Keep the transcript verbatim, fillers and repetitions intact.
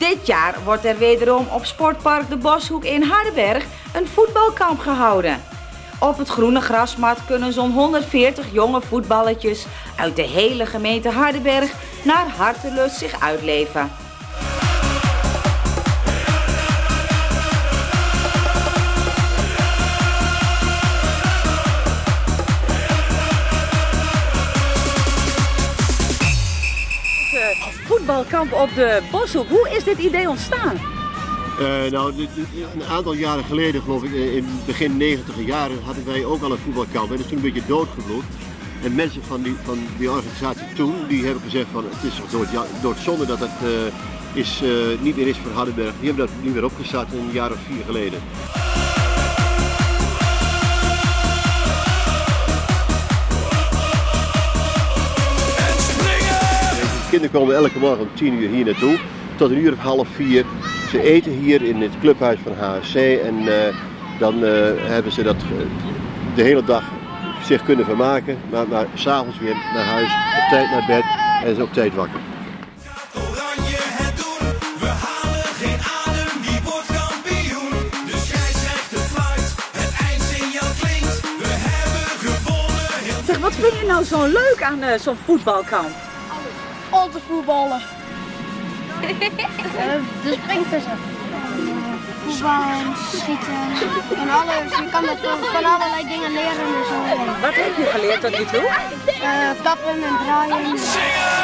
Dit jaar wordt er wederom op Sportpark de Boshoek in Hardenberg een voetbalkamp gehouden. Op het groene grasmat kunnen zo'n honderdveertig jonge voetballetjes uit de hele gemeente Hardenberg naar hartelust zich uitleven. Voetbalkamp op de Boshoek, hoe is dit idee ontstaan? Uh, nou, een aantal jaren geleden, geloof ik, in begin negentiger jaren, hadden wij ook al een voetbalkamp. En dat is toen een beetje doodgebloed. En mensen van die, van die organisatie toen, die hebben gezegd van het is dood, ja, doodzonde dat het uh, is, uh, niet meer is voor Hardenberg. Die hebben dat niet meer opgezet een jaar of vier geleden. De kinderen komen elke morgen om tien uur hier naartoe, tot een uur of half vier. Ze eten hier in het clubhuis van H S C en uh, dan uh, hebben ze dat uh, de hele dag zich kunnen vermaken, maar, maar s'avonds weer naar huis, op tijd naar bed en ze op tijd wakker. Oranje het doen, we halen geen adem, wie wordt kampioen? De scheidsrechter fluit, het eindsignaal klinkt, we hebben gewonnen. Zeg, wat vind je nou zo leuk aan uh, zo'n voetbalkamp? Om te voetballen. uh, de springvissen. Voetballen, schieten en alles. Je kan dat van allerlei dingen leren. Dus, uh, Wat heb je geleerd tot nu toe? uh, tappen en draaien.